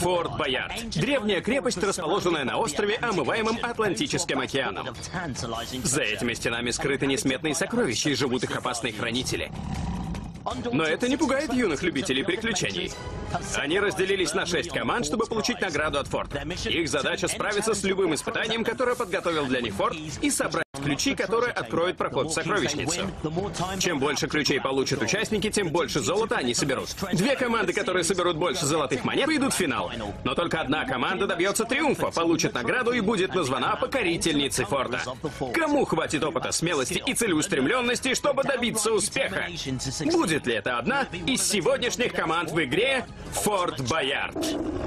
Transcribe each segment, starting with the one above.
Форт Боярд. Древняя крепость, расположенная на острове, омываемом Атлантическим океаном. За этими стенами скрыты несметные сокровища и живут их опасные хранители. Но это не пугает юных любителей приключений. Они разделились на 6 команд, чтобы получить награду от форта. Их задача справиться с любым испытанием, которое подготовил для них форт, и собрать ключи, которые откроют проход в сокровищницу. Чем больше ключей получат участники, тем больше золота они соберут. 2 команды, которые соберут больше золотых монет, выйдут в финал. Но только одна команда добьется триумфа, получит награду и будет названа покорительницей форта. Кому хватит опыта, смелости и целеустремленности, чтобы добиться успеха? Будет ли это одна из сегодняшних команд в игре Форт Боярд?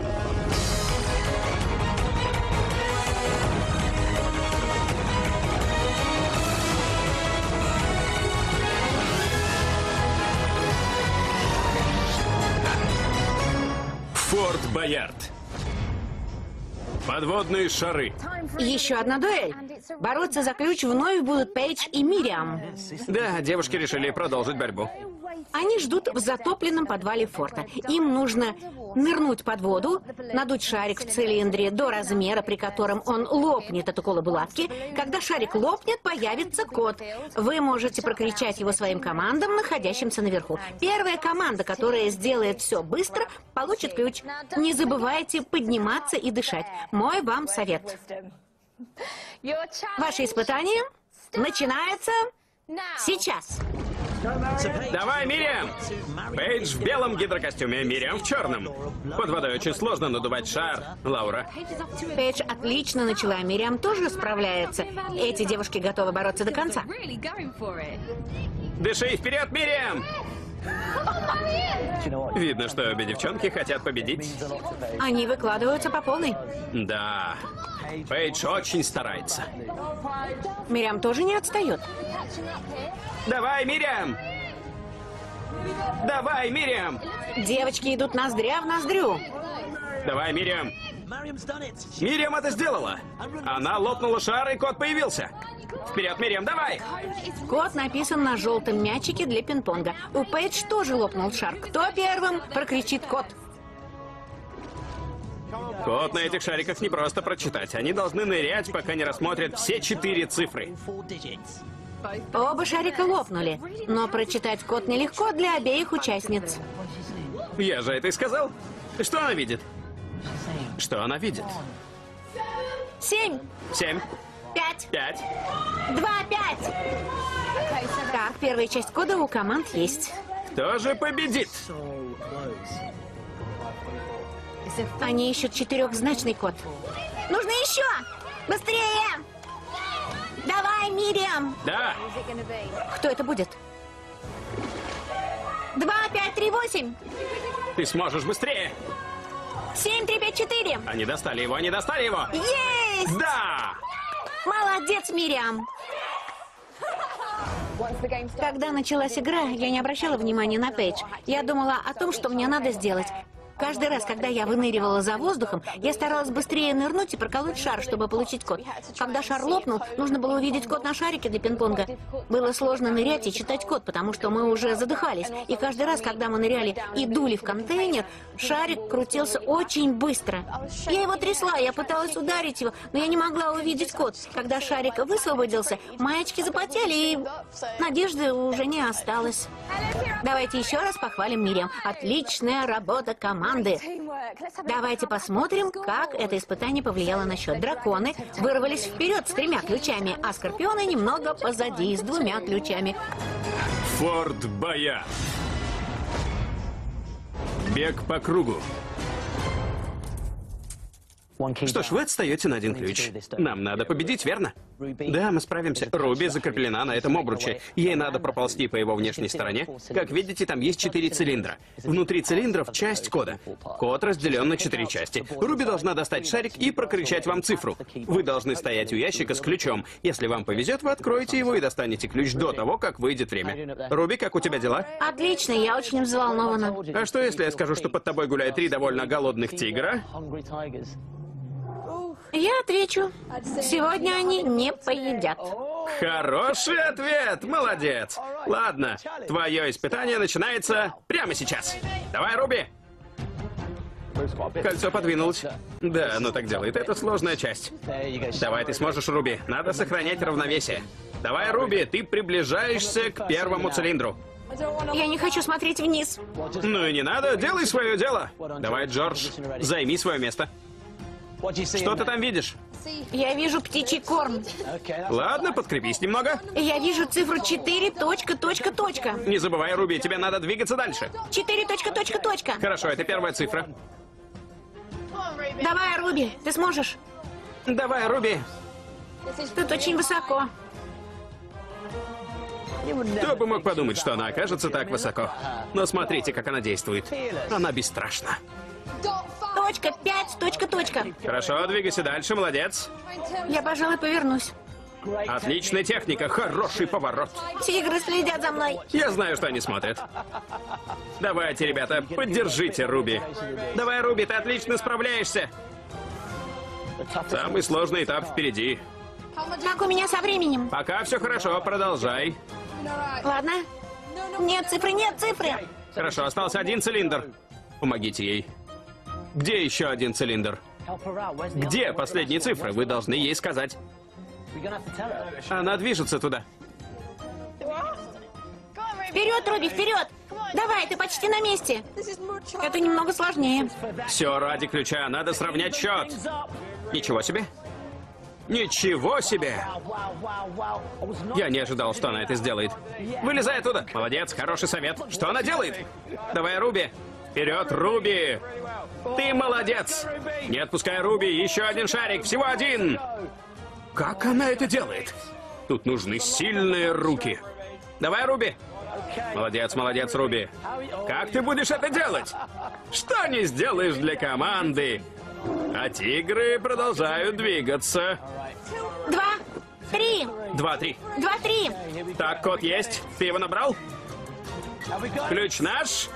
Форт Боярд. Подводные шары. Еще одна дуэль. Бороться за ключ вновь будут Пейдж и Мириам. Да, девушки решили продолжить борьбу. Они ждут в затопленном подвале форта. Им нужно нырнуть под воду, надуть шарик в цилиндре до размера, при котором он лопнет от укола булавки. Когда шарик лопнет, появится код. Вы можете прокричать его своим командам, находящимся наверху. Первая команда, которая сделает все быстро, получит ключ. Не забывайте подниматься и дышать. Мой вам совет. Ваше испытание начинается сейчас. Давай, Мириам! Пейдж в белом гидрокостюме, Мириам в черном. Под водой очень сложно надувать шар, Лаура. Пейдж отлично начала, Мириам тоже справляется. Эти девушки готовы бороться до конца. Дыши вперед, Мириам! Видно, что обе девчонки хотят победить. Они выкладываются по полной. Да, Пейдж очень старается. Мириам тоже не отстает. Давай, Мириам! Давай, Мириам! Девочки идут ноздря в ноздрю. Давай, Мириам! Мириам это сделала! Она лопнула шар, и код появился. Вперед, Мириам, давай! Код написан на желтом мячике для пинг-понга. У Пейдж тоже лопнул шар. Кто первым прокричит код? Код на этих шариках не просто прочитать. Они должны нырять, пока не рассмотрят все 4 цифры. Оба шарика лопнули, но прочитать код нелегко для обеих участниц. Я же это и сказал. Что она видит? Что она видит? 7, 7, 5, 5. 2, 5. Так, первая часть кода у команд есть. Кто же победит? Они ищут 4-значный код. Нужно еще! Быстрее! Давай, Мириам! Да. Кто это будет? 2, 5, 3, 8. Ты сможешь быстрее. 7, 3, 5, 4. Они достали его, они достали его. Есть! Да! Молодец, Мириам! Когда началась игра, я не обращала внимания на Пейдж. Я думала о том, что мне надо сделать. Каждый раз, когда я выныривала за воздухом, я старалась быстрее нырнуть и проколоть шар, чтобы получить код. Когда шар лопнул, нужно было увидеть код на шарике для пинг-понга. Было сложно нырять и читать код, потому что мы уже задыхались. И каждый раз, когда мы ныряли и дули в контейнер, шарик крутился очень быстро. Я его трясла, я пыталась ударить его, но я не могла увидеть код. Когда шарик высвободился, маячки запотели, и надежды уже не осталось. Давайте еще раз похвалим Мириам. Отличная работа команды. Давайте посмотрим, как это испытание повлияло на счет. Драконы вырвались вперед с 3 ключами, а скорпионы немного позади с 2 ключами. Форт Боярд. Бег по кругу. Что ж, вы отстаете на 1 ключ. Нам надо победить, верно? Да, мы справимся. Руби закреплена на этом обруче. Ей надо проползти по его внешней стороне. Как видите, там есть 4 цилиндра. Внутри цилиндров часть кода. Код разделен на 4 части. Руби должна достать шарик и прокричать вам цифру. Вы должны стоять у ящика с ключом. Если вам повезет, вы откроете его и достанете ключ до того, как выйдет время. Руби, как у тебя дела? Отлично, я очень взволнована. А что, если я скажу, что под тобой гуляют 3 довольно голодных тигра? Я отвечу. Сегодня они не поедят. Хороший ответ! Молодец! Ладно, твое испытание начинается прямо сейчас. Давай, Руби! Кольцо подвинулось. Да, оно так делает. Это сложная часть. Давай, ты сможешь, Руби. Надо сохранять равновесие. Давай, Руби, ты приближаешься к первому цилиндру. Я не хочу смотреть вниз. Ну и не надо, делай свое дело. Давай, Джордж, займи свое место. Что ты там видишь? Я вижу птичий корм. Ладно, подкрепись немного. Я вижу цифру 4, точка. Не забывай, Руби, тебе надо двигаться дальше. 4, точка. Хорошо, это первая цифра. Давай, Руби, ты сможешь. Давай, Руби. Тут очень высоко. Кто бы мог подумать, что она окажется так высоко. Но смотрите, как она действует. Она бесстрашна. Точка, 5, точка. Хорошо, двигайся дальше, молодец. Я, пожалуй, повернусь. Отличная техника, хороший поворот. Тигры следят за мной. Я знаю, что они смотрят. Давайте, ребята, поддержите Руби. Давай, Руби, ты отлично справляешься. Самый сложный этап впереди. Как у меня со временем? Пока все хорошо, продолжай. Ладно. Нет цифры. Хорошо, остался один цилиндр. Помогите ей. Где еще один цилиндр? Где последние цифры? Вы должны ей сказать. Она движется туда. Вперед, Руби, вперед! Давай, ты почти на месте. Это немного сложнее. Все ради ключа, надо сравнять счет. Ничего себе. Ничего себе! Я не ожидал, что она это сделает. Вылезай оттуда. Молодец, хороший совет. Что она делает? Давай, Руби. Вперед, Руби! Ты молодец! Не отпускай Руби, еще один шарик, всего один! Как она это делает? Тут нужны сильные руки. Давай, Руби! Молодец, Руби. Как ты будешь это делать? Что не сделаешь для команды? А тигры продолжают двигаться. 2, 3. 2, 3. 2, 3. Так, код есть. Ты его набрал? Ключ наш?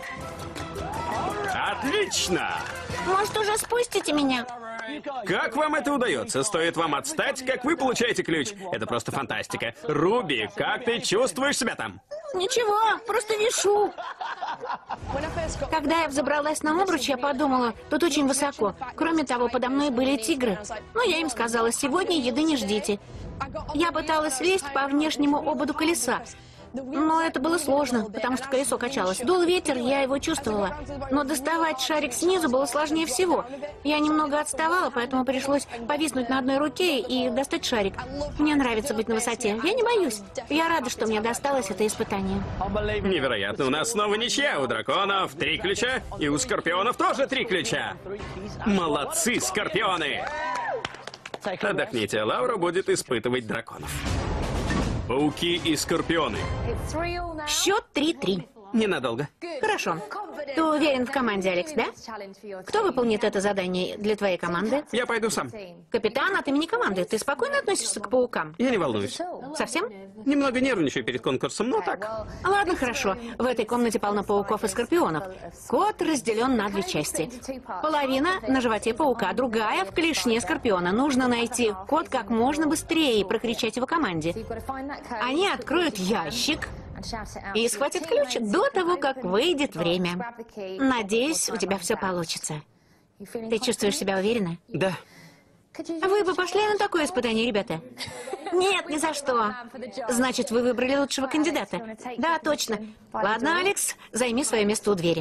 Отлично! Может, уже спустите меня? Как вам это удается? Стоит вам отстать, как вы получаете ключ. Это просто фантастика. Руби, как ты чувствуешь себя там? Ничего, просто вишу. Когда я взобралась на обруч, я подумала, тут очень высоко. Кроме того, подо мной были тигры. Но я им сказала, сегодня еды не ждите. Я пыталась лезть по внешнему ободу колеса. Но это было сложно, потому что колесо качалось. Дул ветер, я его чувствовала. Но доставать шарик снизу было сложнее всего. Я немного отставала, поэтому пришлось повиснуть на одной руке и достать шарик. Мне нравится быть на высоте. Я не боюсь. Я рада, что мне досталось это испытание. Невероятно, у нас снова ничья. У драконов 3 ключа, и у скорпионов тоже 3 ключа. Молодцы, скорпионы! Отдохните, Лаура будет испытывать драконов. Пауки и скорпионы. Счет 3-3. Ненадолго. Хорошо. Ты уверен в команде, Алекс, да? Кто выполнит это задание для твоей команды? Я пойду сам. Капитан от имени команды. Ты спокойно относишься к паукам? Я не волнуюсь. Совсем? Немного нервничаю перед конкурсом, но так. Ладно, хорошо. В этой комнате полно пауков и скорпионов. Кот разделен на 2 части. Половина на животе паука, другая в клешне скорпиона. Нужно найти код как можно быстрее и прокричать его команде. Они откроют ящик и схватят ключ до того, как выйдет время. Надеюсь, у тебя все получится. Ты чувствуешь себя уверенно? Да. Вы бы пошли на такое испытание, ребята? Нет, ни за что. Значит, вы выбрали лучшего кандидата. Да, точно. Ладно, Алекс, займи свое место у двери.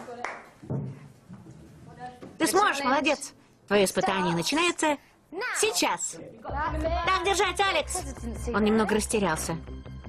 Ты сможешь, молодец. Твое испытание начинается сейчас. Так держать, Алекс. Он немного растерялся.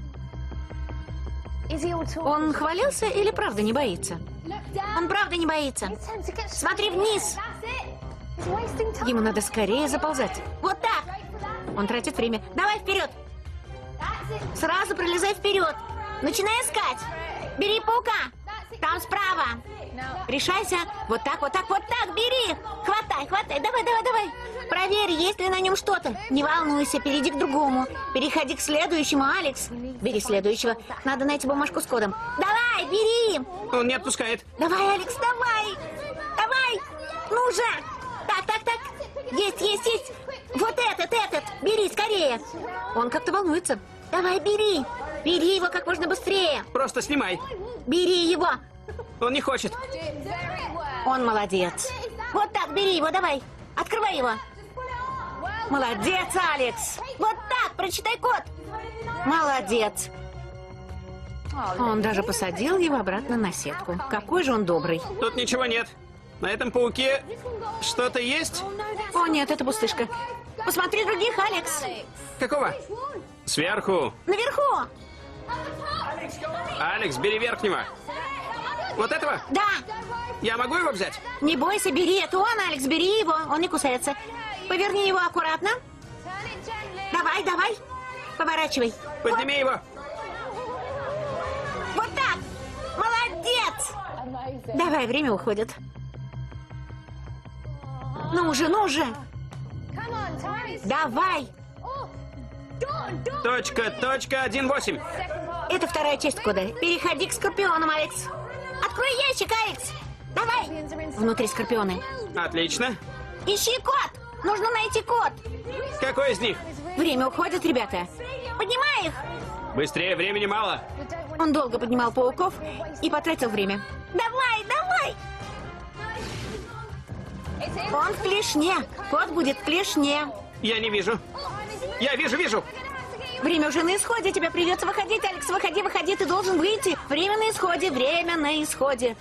Он хвалился или правда не боится? Он правда не боится. Смотри вниз. Ему надо скорее заползать. Вот так. Он тратит время. Давай вперед. Сразу пролезай вперед. Начинай искать. Бери паука. Там справа. Решайся. Вот так, вот так, вот так. Бери. Хватай, хватай. Давай, давай, давай. Проверь, есть ли на нем что-то. Не волнуйся, перейди к другому. Переходи к следующему, Алекс. Бери следующего. Надо найти бумажку с кодом. Давай, бери. Он не отпускает. Давай, Алекс, давай. Давай. Ну же. Так, так, так. Есть, есть, есть. Вот этот. Бери скорее. Он как-то волнуется. Давай, бери. Бери его как можно быстрее. Просто снимай. Бери его. Он не хочет. Он молодец. Вот так, бери его, давай. Открывай его. Молодец, Алекс. Вот так, прочитай код. Молодец. Он даже посадил его обратно на сетку. Какой же он добрый. Тут ничего нет. На этом пауке что-то есть? О, нет, это пустышка. Посмотри других, Алекс. Какого? Сверху. Наверху. Алекс, бери верхнего. Вот этого? Да. Я могу его взять? Не бойся, бери. Это он, Алекс, бери его. Он не кусается. Поверни его аккуратно. Давай, давай. Поворачивай. Подними его. Вот так. Молодец. Давай, время уходит. Ну уже, ну уже. Давай. Точка, 1-8. Это вторая часть кода. Переходи к скорпионам, Алекс. Открой ящик, Алекс. Давай. Внутри скорпионы. Отлично. Ищи код. Нужно найти код. Какой из них? Время уходит, ребята. Поднимай их. Быстрее, времени мало. Он долго поднимал пауков и потратил время. Давай, давай. Он в клешне. Кот будет в клешне. Я не вижу. Я вижу. Время уже на исходе. Тебе придется выходить, Алекс. Выходи, выходи. Ты должен выйти. Время на исходе. Время на исходе.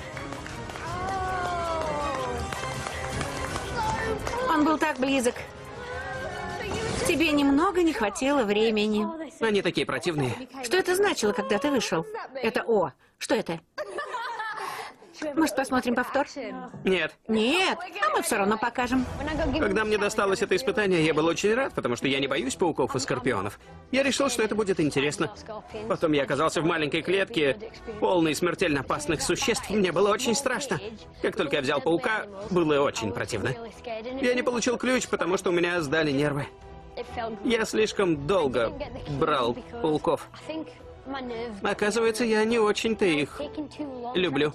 Он был так близок. Тебе немного не хватило времени. Они такие противные. Что это значило, когда ты вышел? Это О. Что это? Может, посмотрим повтор? Нет. Нет, а мы все равно покажем. Когда мне досталось это испытание, я был очень рад, потому что я не боюсь пауков и скорпионов. Я решил, что это будет интересно. Потом я оказался в маленькой клетке, полной смертельно опасных существ. Мне было очень страшно. Как только я взял паука, было очень противно. Я не получил ключ, потому что у меня сдали нервы. Я слишком долго брал пауков. Оказывается, я не очень-то их люблю.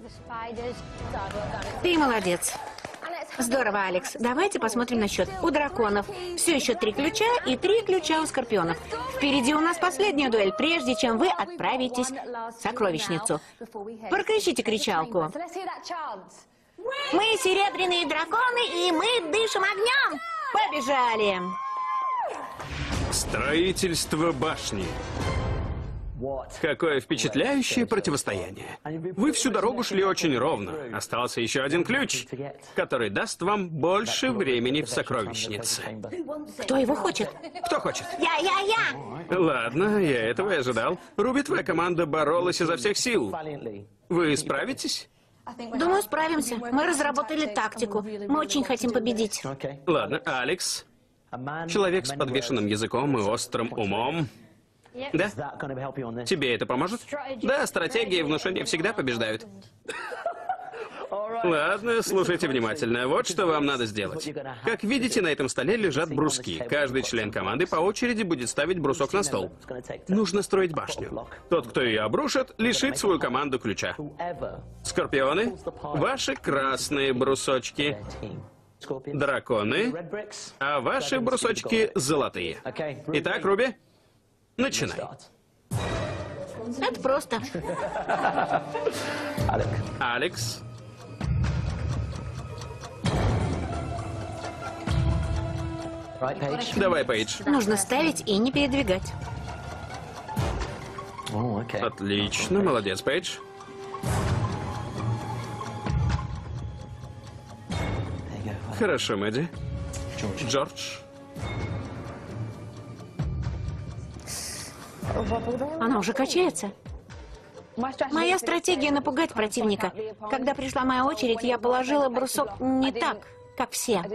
Ты молодец. Здорово, Алекс. Давайте посмотрим на счет. У драконов все еще 3 ключа и 3 ключа у скорпионов. Впереди у нас последняя дуэль, прежде чем вы отправитесь в сокровищницу. Прокричите кричалку. Мы серебряные драконы, и мы дышим огнем. Побежали. Строительство башни. Какое впечатляющее противостояние. Вы всю дорогу шли очень ровно. Остался еще один ключ, который даст вам больше времени в сокровищнице. Кто его хочет? Кто хочет? Я. Ладно, я этого и ожидал. Руби, твоя команда боролась изо всех сил. Вы справитесь? Думаю, справимся. Мы разработали тактику. Мы очень хотим победить. Ладно, Алекс. Человек с подвешенным языком и острым умом. Да? Тебе это поможет? Да, стратегии и внушение всегда побеждают. Ладно, слушайте внимательно. Вот что вам надо сделать. Как видите, на этом столе лежат бруски. Каждый член команды по очереди будет ставить брусок на стол. Нужно строить башню. Тот, кто ее обрушит, лишит свою команду ключа. Скорпионы, ваши красные брусочки. Драконы, а ваши брусочки золотые. Итак, Руби, начинай. Это просто. Алекс. Давай, Пейдж. Нужно ставить и не передвигать. Отлично, молодец, Пейдж. Хорошо, Мэдди. Джордж. Она уже качается. Моя стратегия — напугать противника. Когда пришла моя очередь, я положила брусок не так, как все.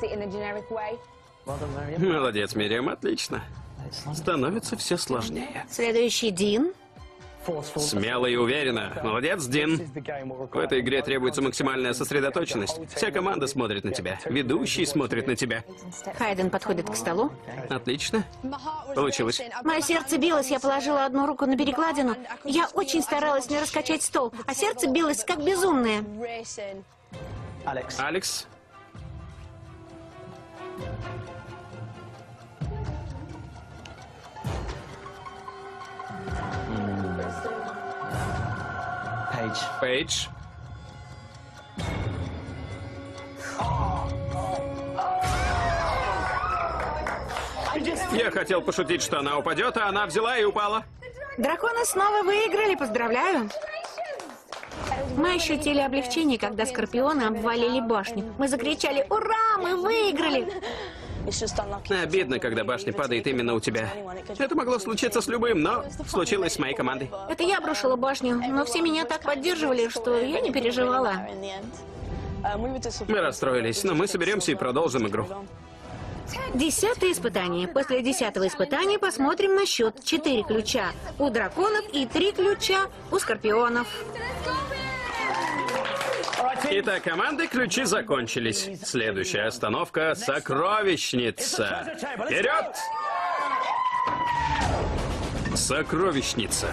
Молодец, Мириам, отлично. Становится все сложнее. Следующий Дин. Смело и уверенно. Молодец, Дин. В этой игре требуется максимальная сосредоточенность. Вся команда смотрит на тебя. Ведущий смотрит на тебя. Хайден подходит к столу. Отлично. Получилось. Мое сердце билось, я положила одну руку на перекладину. Я очень старалась не раскачать стол, а сердце билось как безумное. Алекс. Пейдж. Я хотел пошутить, что она упадет, а она взяла и упала. Драконы снова выиграли, поздравляю. Мы ощутили облегчение, когда скорпионы обвалили башню. Мы закричали: «Ура, мы выиграли!» Обидно, когда башня падает именно у тебя. Это могло случиться с любым, но случилось с моей командой. Это я обрушила башню, но все меня так поддерживали, что я не переживала. Мы расстроились, но мы соберемся и продолжим игру. 10-е испытание. После 10-го испытания посмотрим на счет. 4 ключа у драконов и 3 ключа у скорпионов. Итак, команды, ключи закончились. Следующая остановка — сокровищница. Вперед! Сокровищница.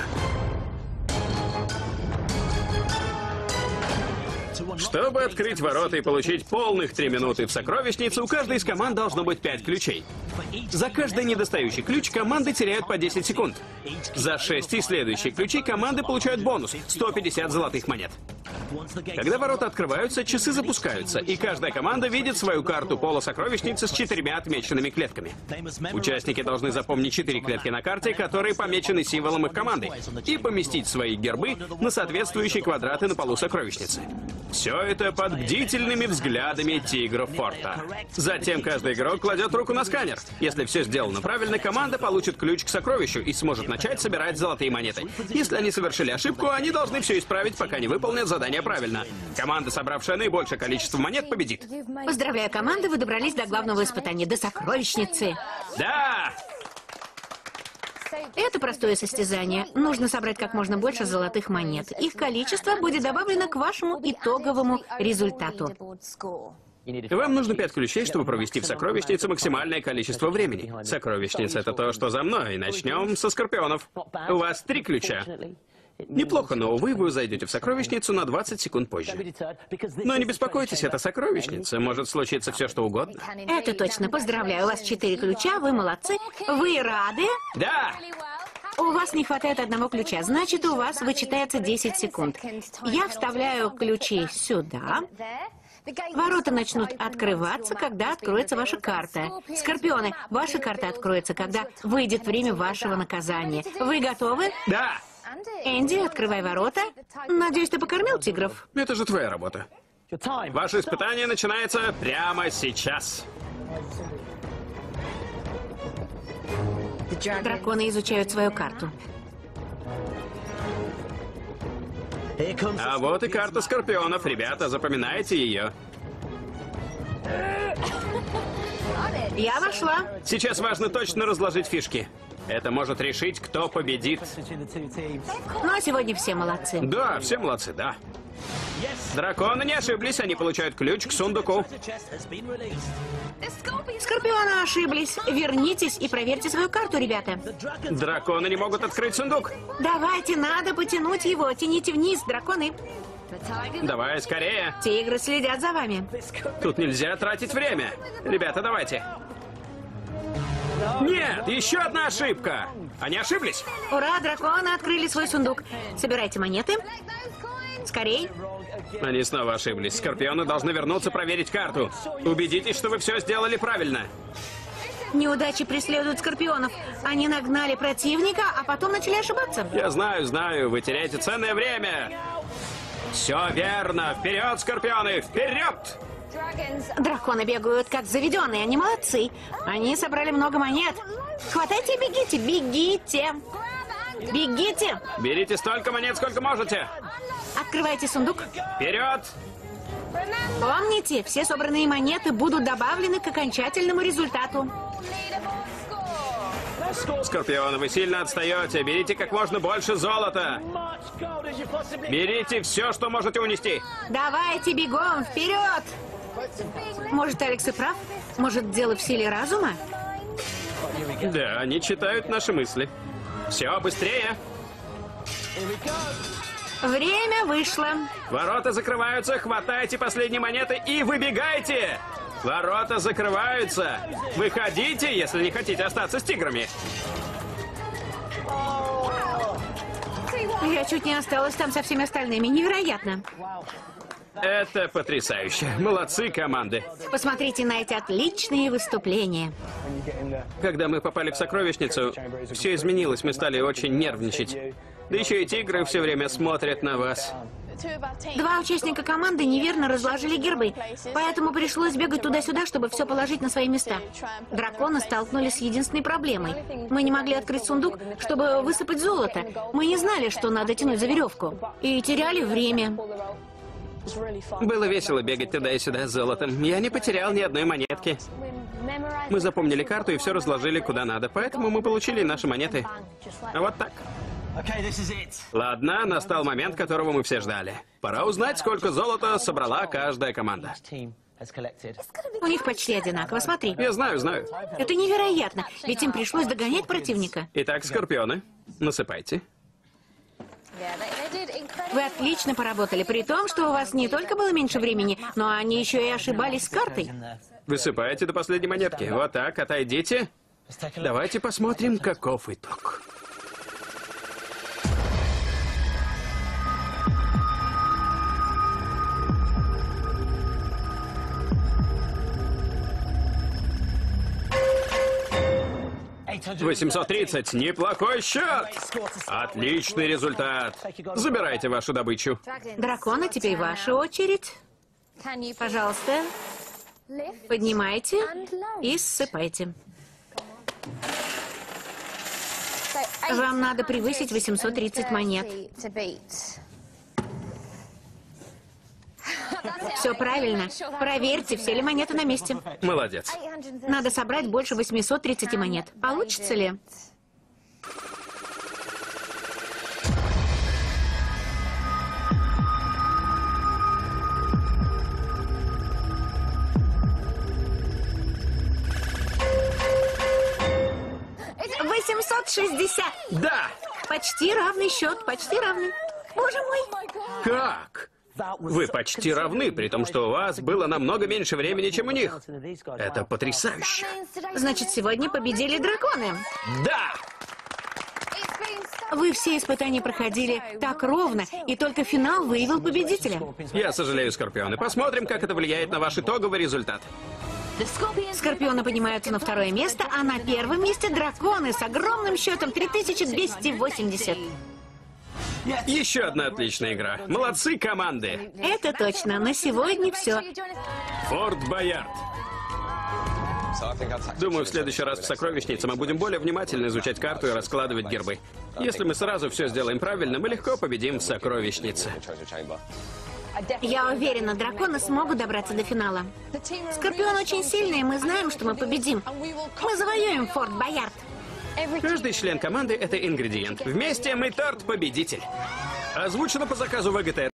Чтобы открыть ворота и получить полных 3 минуты в сокровищнице, у каждой из команд должно быть 5 ключей. За каждый недостающий ключ команды теряют по 10 секунд. За 6 следующие ключи команды получают бонус — 150 золотых монет. Когда ворота открываются, часы запускаются, и каждая команда видит свою карту пола сокровищницы с 4 отмеченными клетками. Участники должны запомнить 4 клетки на карте, которые помечены символом их команды, и поместить свои гербы на соответствующие квадраты на полу сокровищницы. Все это под бдительными взглядами тигров форта. Затем каждый игрок кладет руку на сканер. Если все сделано правильно, команда получит ключ к сокровищу и сможет начать собирать золотые монеты. Если они совершили ошибку, они должны все исправить, пока не выполнят задание правильно. Команда, собравшая наибольшее количество монет, победит. Поздравляю, команды, вы добрались до главного испытания, до сокровищницы. Да! Это простое состязание. Нужно собрать как можно больше золотых монет. Их количество будет добавлено к вашему итоговому результату. Вам нужно 5 ключей, чтобы провести в сокровищнице максимальное количество времени. Сокровищница — это то, что за мной. Начнем со скорпионов. У вас 3 ключа. Неплохо, но, увы, вы зайдете в сокровищницу на 20 секунд позже. Но не беспокойтесь, это сокровищница. Может случиться все, что угодно. Это точно. Поздравляю, у вас 4 ключа, вы молодцы. Вы рады? Да! У вас не хватает одного ключа, значит, у вас вычитается 10 секунд. Я вставляю ключи сюда. Ворота начнут открываться, когда откроется ваша карта. Скорпионы, ваша карта откроется, когда выйдет время вашего наказания. Вы готовы? Да! Энди, открывай ворота. Надеюсь, ты покормил тигров? Это же твоя работа. Ваше испытание начинается прямо сейчас. Драконы изучают свою карту. А вот и карта скорпионов. Ребята, запоминайте ее. Я вошла. Сейчас важно точно разложить фишки. Это может решить, кто победит. Ну, а сегодня все молодцы. Да, все молодцы, да. Драконы не ошиблись, они получают ключ к сундуку. Скорпионы ошиблись. Вернитесь и проверьте свою карту, ребята. Драконы не могут открыть сундук. Давайте, надо потянуть его. Тяните вниз, драконы. Давай, скорее. Тигры следят за вами. Тут нельзя тратить время. Ребята, давайте. Нет, еще одна ошибка. Они ошиблись. Ура, драконы открыли свой сундук. Собирайте монеты. Скорей. Они снова ошиблись. Скорпионы должны вернуться проверить карту. Убедитесь, что вы все сделали правильно. Неудачи преследуют скорпионов. Они нагнали противника, а потом начали ошибаться. Я знаю, вы теряете ценное время. Все верно. Вперед, скорпионы, вперед! Драконы бегают как заведенные, они молодцы. Они собрали много монет. Хватайте и бегите, бегите. Бегите. Берите столько монет, сколько можете. Открывайте сундук. Вперед! Помните, все собранные монеты будут добавлены к окончательному результату. Скорпионы, вы сильно отстаете. Берите как можно больше золота. Берите все, что можете унести. Давайте бегом, вперед! Может, Алекс и прав? Может, дело в силе разума? Да, они читают наши мысли. Все, быстрее. Время вышло. Ворота закрываются, хватайте последние монеты и выбегайте! Ворота закрываются. Выходите, если не хотите остаться с тиграми. Я чуть не осталась там со всеми остальными. Невероятно. Это потрясающе. Молодцы, команды. Посмотрите на эти отличные выступления. Когда мы попали в сокровищницу, все изменилось, мы стали очень нервничать. Да еще и тигры все время смотрят на вас. 2 участника команды неверно разложили гербы, поэтому пришлось бегать туда-сюда, чтобы все положить на свои места. Драконы столкнулись с единственной проблемой. Мы не могли открыть сундук, чтобы высыпать золото. Мы не знали, что надо тянуть за веревку. И теряли время. Было весело бегать туда и сюда с золотом. Я не потерял ни одной монетки. Мы запомнили карту и все разложили куда надо, поэтому мы получили наши монеты. Вот так. Ладно, настал момент, которого мы все ждали. Пора узнать, сколько золота собрала каждая команда. У них почти одинаково, смотри. Я знаю, знаю. Это невероятно, ведь им пришлось догонять противника. Итак, скорпионы, насыпайте. Вы отлично поработали, при том, что у вас не только было меньше времени, но они еще и ошибались с картой. Высыпайте до последней монетки. Вот так, отойдите. Давайте посмотрим, каков итог. $830. Неплохой счет. Отличный результат. Забирайте вашу добычу. Драконы, теперь ваша очередь. Пожалуйста, поднимайте и ссыпайте. Вам надо превысить 830 монет. Все правильно. Проверьте, все ли монеты на месте. Молодец. Надо собрать больше 830 монет. Получится ли? $860. Да! Почти равный счет, почти равный. Боже мой! Как? Вы почти равны, при том, что у вас было намного меньше времени, чем у них. Это потрясающе. Значит, сегодня победили драконы. Да! Вы все испытания проходили так ровно, и только финал выявил победителя. Я сожалею, скорпионы. Посмотрим, как это влияет на ваш итоговый результат. Скорпионы поднимаются на 2-е место, а на 1-м месте драконы с огромным счетом 3280. Еще одна отличная игра. Молодцы, команды. Это точно. На сегодня все. Форт Боярд. Думаю, в следующий раз в сокровищнице мы будем более внимательно изучать карту и раскладывать гербы. Если мы сразу все сделаем правильно, мы легко победим в сокровищнице. Я уверена, драконы смогут добраться до финала. Скорпион очень сильный, и мы знаем, что мы победим. Мы завоюем Форт Боярд. Каждый член команды — это ингредиент. Вместе мы торт-победитель. Озвучено по заказу ВГТ.